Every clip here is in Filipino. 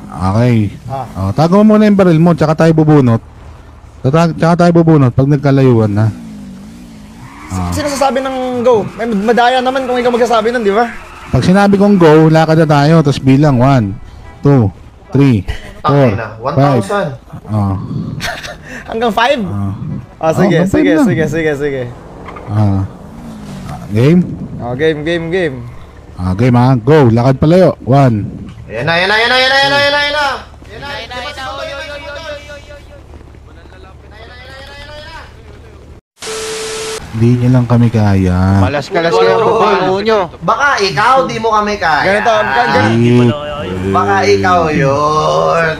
Okay. Tago mo muna yung baril mo, tsaka tayo bubunot. Tsaka tayo bubunot pag nagkalayuan na. Sino sasabi ng go? May madaya naman kung ikaw magsasabi nun, di ba? Pag sinabi kong go, lakad na tayo, tapos bilang 1, 2, 3, 4, 5. Hanggang 5? Sige. Game? Game. Game ha, go, lakad palayo, 1. Ayan na. Hindi nyo lang kami kaya. Malas-kalas kayo po nyo. Baka ikaw, di mo kami kaya. Ganito. Baka ikaw yun.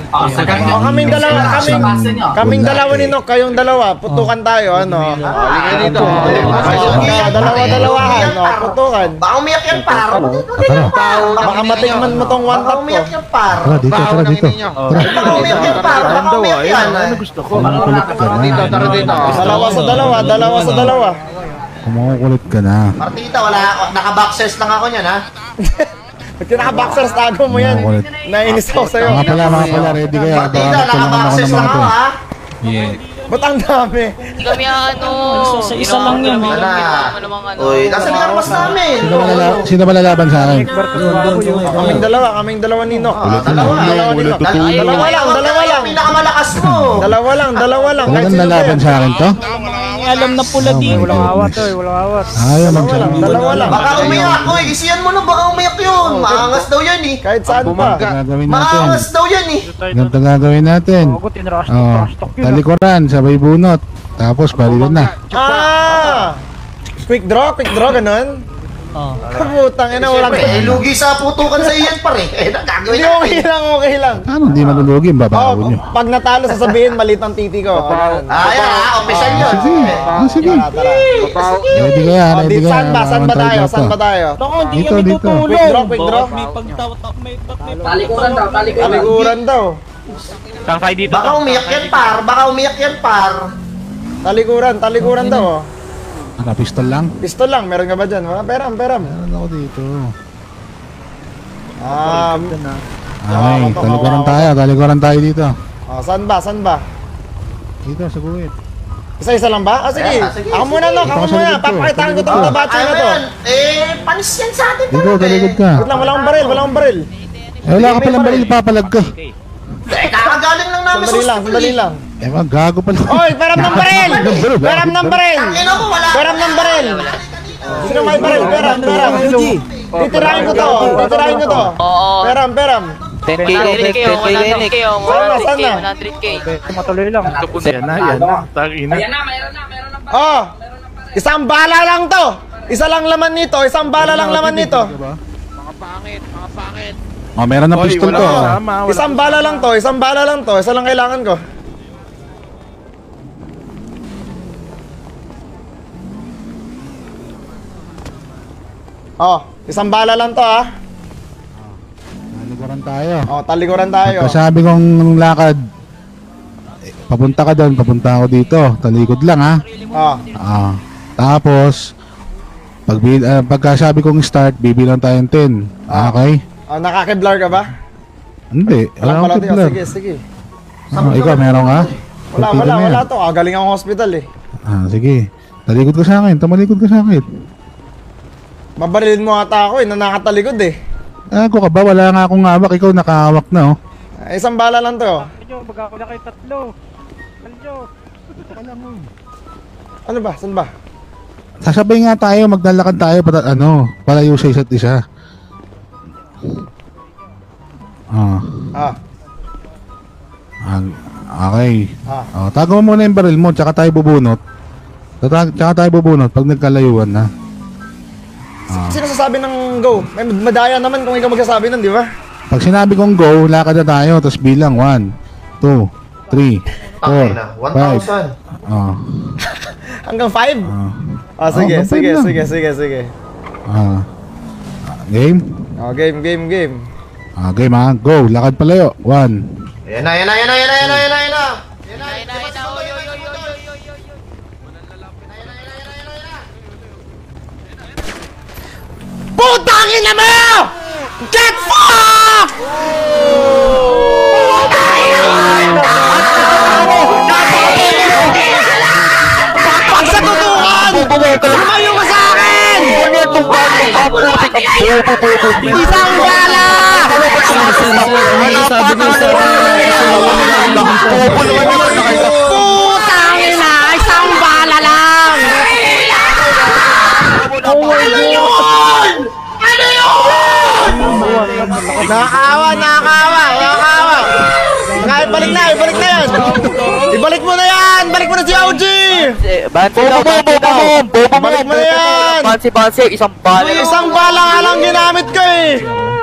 Kaming dalawa ni Nok, kayong dalawa, putukan tayo, ano? Halika dito. Dalawa-dalawahan, no? Putukan. Baka umiyak yan, par. Baka matikman mo tong one Baka tap ko. umiyak yan, par. Tara dito. Baka umiyak yan, par. Baka umiyak yan. Tara dito. Dalawa sa dalawa. Kumukulit ka na. Martita, naka-boxers lang ako niyan, ha? Pag naka-boxers, tago mo yan. Nainis ako sa'yo. Mga pala, ready kayo. Martita, naka-boxers lang ako, ha? Ba't ang dami? Hindi kami ano. Isa lang yan. Uy, nasa armas namin. Sino ba lalaban sa akin? Kaming dalawa ni Nok. Dalawa lang. Pinakamalakas mo. Dalawa lang. Talagang lalaban sa akin to? Alam na pula dito. Walang awat. Ayaw magsabi. Dalawa lang. Baka umiyak. Uy, isiyan mo na, baka umiyak yun. Maangas daw yan, eh. Kahit saan pa. Maangas daw yan, eh. Ganito gagawin natin. Talikuran, sabay bunot. Tapos balikan na. Quick draw, ganun? Kaputang ina, walang... Lugi sa putukan sa iyan, pare. Gagawin Hindi, natin. okay lang. Ano, hindi malulugi, babago nyo. Pag natalo, sasabihin, maliit ang titi ko. Official yun. Sige. Tara. Ready kaya. Saan ba tayo? Hindi kami Dito. tutulong. Quick draw. May pagtawat ako, may Talikuran daw. Saan kayo dito? Baka umiyak yan, par. Talikuran daw. Pistol lang? Pistol lang, meron ka ba dyan? Wala, peram. Meron ako dito. Ay, Talikuran tayo dito. Saan ba? Dito, sa guwit. Isa-isa lang ba? Sige. Ako muna, Nok. Papakitaan ko itong tabachi na to. Panis yan sa atin. Dito, talikod ka. Wait lang, wala akong baril. Wala ka palang baril, papalag ka. Kakagaling lang namin sa Sandali lang. Gago pala. Oy, peram ng baril! Peram ng baril! Sino may baril? Peram. Titirahin ko to. Peram. 10k. Saan na? 100k. Matuloy lang. Yan na. Tangina. Isang bala lang to. Isa lang laman nito. Mga pangit. Meron na pistol to. Isang bala lang to. Isa lang kailangan ko. Isang bala lang to, ha. Talikuran tayo. Talikuran tayo. Sabi kong lakad, papunta ka doon, papunta ako dito. Talikod lang, ha. Tapos, pagka sabi kong start, bibilang tayong 10. Okay? Nakakiblar ka ba? Hindi. Wala akong kiblar. Sige. Ikaw, meron ka? Wala to. Galing akong hospital, eh. Sige. Talikod ka sa akin. Tumalikod ka sa akin. Mabarilin mo ata ako, na nakatalikod, eh. Ako ka ba? Wala nga akong hawak. Ikaw nakahawak na, oh. Isang bala lang to. Magkakula kayo tatlo. Ano ba? Saan ba? Sasabay nga tayo, maglalakad tayo palayo sa isa't isa. Okay. Tago mo muna yung baril mo, tsaka tayo bubunot. Pag nagkalayuan na. Sino sasabi ng go? May madaya naman kung ikaw magsasabi nun, di ba? Pag sinabi kong go, lakad na tayo, tapos bilang 1, 2, 3, 4, 5. Hanggang 5? Sige. Game? Game. Game ha, go, lakad palayo, 1. Yan na. Putangin na mo! Get fucked! Isang bala! Putang ina! Isang bala lang! Ano yun? Ano yun? Nakakawa! Kaya ibalik na yan! Ibalik mo na yan! Balik mo na si OG! Bansi daw, bansi daw. Balik mo na yan! Bansi, isang bala. Isang bala nga lang ginamit ko eh!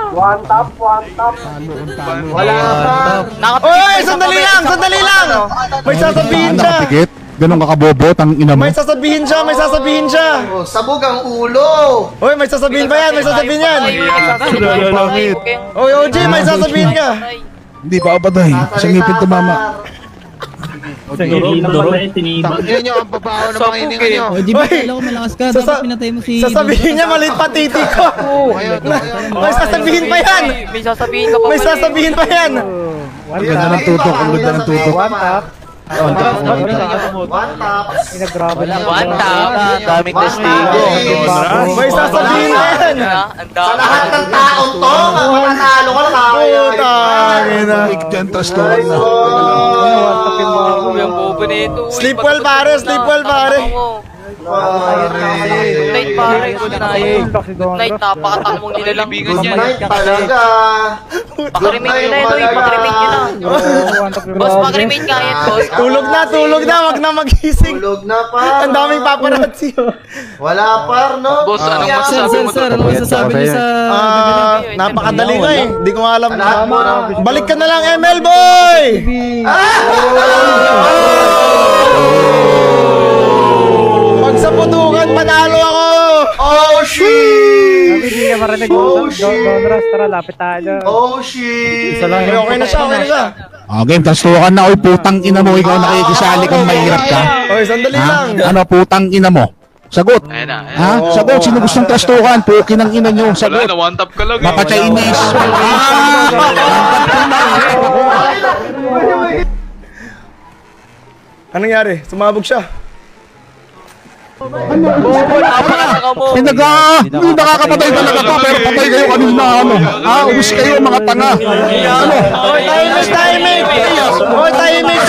Oy! Sandali lang! May sasabihin siya! Nakapikit? Ganun kakabobo, tang ina mo. May sasabihin siya! Oh, sabog ang ulo. Oy, may sasabihin pa yan! Bakit? Oy, OG, may sasabihin ka! Hindi pa abaday. Sa ngipin tumama. Tangin nyo, ang babaho ng mga hininga nyo. O, di ba kala ko malakas ka? Dapat pinatay mo si... Sasabihin niya maliit pa titi ko! May sasabihin pa yan! May sasabihin ka pa May sasabihin pa yan! Ang ganda ng tutok, ang ganda ng tutok. One tap. One tap. Daming testigo. May sasabihin pa yan! Ang Sa dami. lahat ng taong to, matatalo ka lang kaya. Putangina! Diyan, tas tuwan na. Yung bobo nito. Sleep well, pare. Good night, pare. Good night. Good night, napakatang mong nilalang. Good night talaga. Pakrimate nyo na ito, pakrimate nyo na. Boss, pakrimate nga yan, boss. Tulog na, wag na magising. Tulog na pa. Ang daming paparazzi. Wala par, no? Boss, anong Yan. masasabi mo Sir, ano masasabi niyo sa... Napakadali ko eh. Hindi ko alam. Lahat mo na. Balik ka na lang, ML boy! Pag sa putukan, panalo ako! Oh, shit! Hindi niya marinig. Oh, shit! Donras, tara, lapit tayo. Oh, shit! Okay na siya. Game, tas tuwakan na. Oy, putang ina mo. Ikaw nakikisali kang mahirap ka. Oy, sandali Ha? lang. Ano, putang ina mo? Sagot. Ayan na. Ha? Sagot. Sino gustong trastukan? Pukin ang ina nyo. Wala Sagot. na, one tap ka lang. Mapa Chinese. Anong nangyari? Sumabog siya. Hindi nakakapatay talaga to. Pero patay kayo kanina. Ubus kayo mga tanga. Oy, tahimik! Oy, tahimik!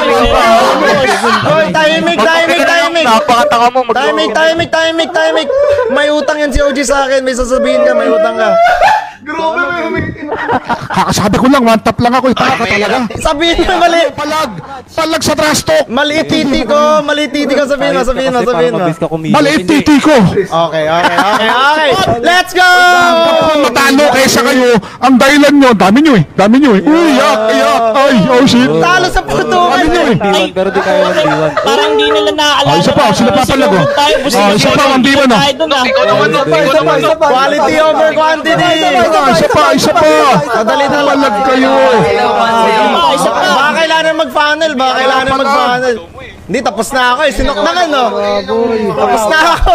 Napakatanga mo. Tahimik! May utang yan si OG sa akin. May sasabihin ka, may utang ka. Grabe mo yung umitin. Kakasabi ko lang, one tap lang ako. Taka ka talaga. Sabihin mo mali. Palag sa trasto. Maliit titi ko. Sabihin mo. Maliit titi ko. Okay. Let's go! Matalo kaysa kayo. Ang dahilan nyo, dami nyo eh. Uy, yak. Ay, oh shit. Talo sa putukan. Dami nyo eh. Pero di kayo mag-iwan. Parang hindi nila naaalala. Isa pa, sila papalag oh. Isa pa, ang diba no? Ikaw naman, no? Ikaw naman, no? Quality over quantity. Isa pa. Madali na lang. Palag kayo. Baka kailangan mag-funnel. Hindi, tapos na ako eh. Sinok na nga, no? Tapos na ako.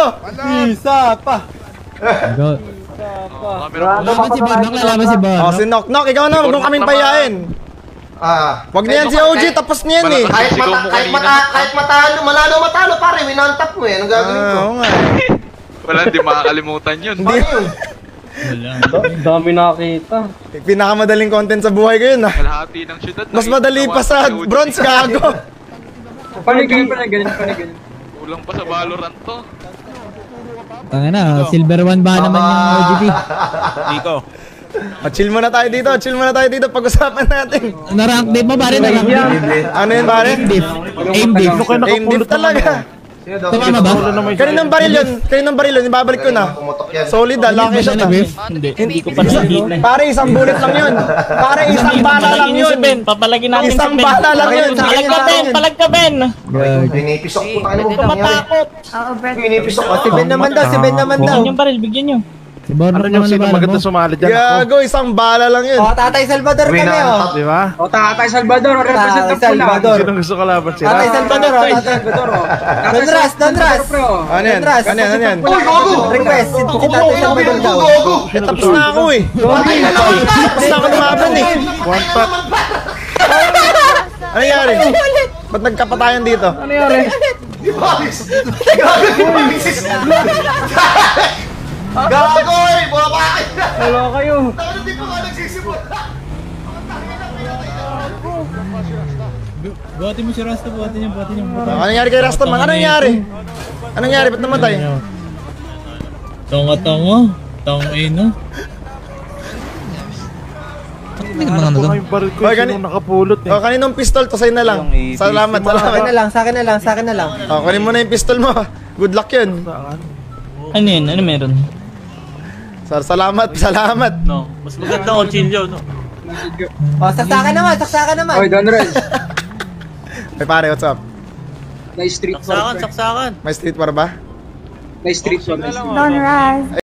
Lalaban si Bon, lalaban si Bon. Oh, sinok. Ikaw na, huwag mo kaming payain. Wag na yan si OG, tapos niyan eh. Kahit matalo, pare, winantap mo eh. Anong gagawin ko? Oo nga. Wala, hindi makakalimutan yun. Ano yun? Dami nakita. Pinakamadaling content sa buhay ko yun ah. Kalahati ng syudad. Mas madali pa sa bronze, gago. Ganyan. Kulang pa sa Valorant to. Tanga na, silver 1 ba naman yung OGP? Chill muna tayo dito, pag-usapan natin. Na-rank diff mo pare, na-rank diff. Ano yun, pare? Aim diff. Aim diff talaga. Tama ba? Kaninang baril yun, ibabalik ko na. Pumutok yan. Solid ah, lucky shot ah. Hindi ko pa nakikita. Pare, isang bullet lang yun. Pare, isang bala lang yun. Papalagin natin Isang bala lang yun. Palag ka, Ben. Pinipisok ko tayo mo. Matakot. Pinipisok ko. Si Ben naman daw. Bigyan yung baril, bigyan nyo. Si Bon, ano yung sino maganda sumali Gago, isang bala lang yun. Tatay Salvador kami oh. Di ba? O Tatay Salvador, represent ko lang. Sino gusto kalaban sila? Tatay Salvador oh, Tatay Salvador oh. Donras. Ano yan? Request, si Tatay Salvador daw. Tapos na ako eh. Tapos na ako lumaban eh. One tap. Ano nangyari? Ba't nagkapatayan dito? Gago eh! Bumaba kayo na! Wala kayo. Tapos hindi pa nga nagsisimula! Buhatin mo si Rasta, buhatin niyo. Ano nangyari kay Rastaman? Ano nangyari? Ano nangyari? Ba't namatay? Tonga. Tangina. May mga ano doon? Hoy, oh, kaninong pistol? Tosay na lang. Salamat. Sa akin na lang. Oh, kunin mo na yung pistol mo. Good luck yun. Ano yun? Ano meron? Sir, salamat. No, mas maganda ang Ochilio, no? O, saksakan naman. Oy, Don Ren. Ay pare, what's up? May street war. Saksakan. May street war ba? May street war. Don Raz.